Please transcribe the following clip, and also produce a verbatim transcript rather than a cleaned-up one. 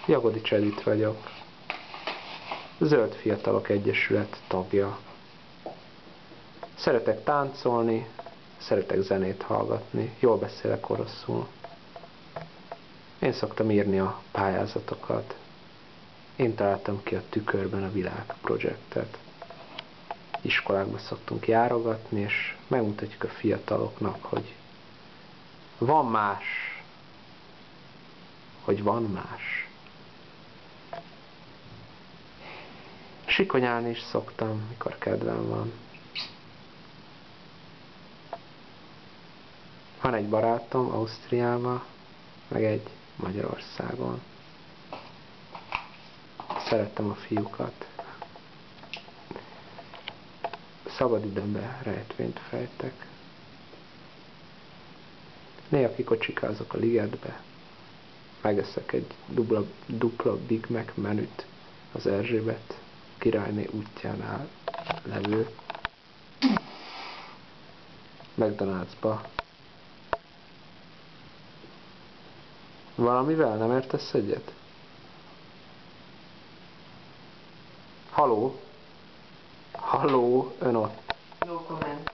Jagodics Edit vagyok. Zöld Fiatalok Egyesület tagja. Szeretek táncolni, szeretek zenét hallgatni, jól beszélek oroszul. Én szoktam írni a pályázatokat. Én találtam ki a Tükörben a Világ projektet. Iskolákba szoktunk járogatni, és megmutatjuk a fiataloknak, hogy van más, hogy van más. Sikonyálni is szoktam, mikor kedvem van. Van egy barátom Ausztriában, meg egy Magyarországon. Szerettem a fiúkat. Szabad időmben rejtvényt fejtek. Néha kikocsikázok a ligetbe. Megeszek egy dupla, dupla Big Mac menüt az Erzsébet királyné útjánál levő McDonald'sba. Valamivel nem értesz egyet? Haló? Haló, ön ott? No comment.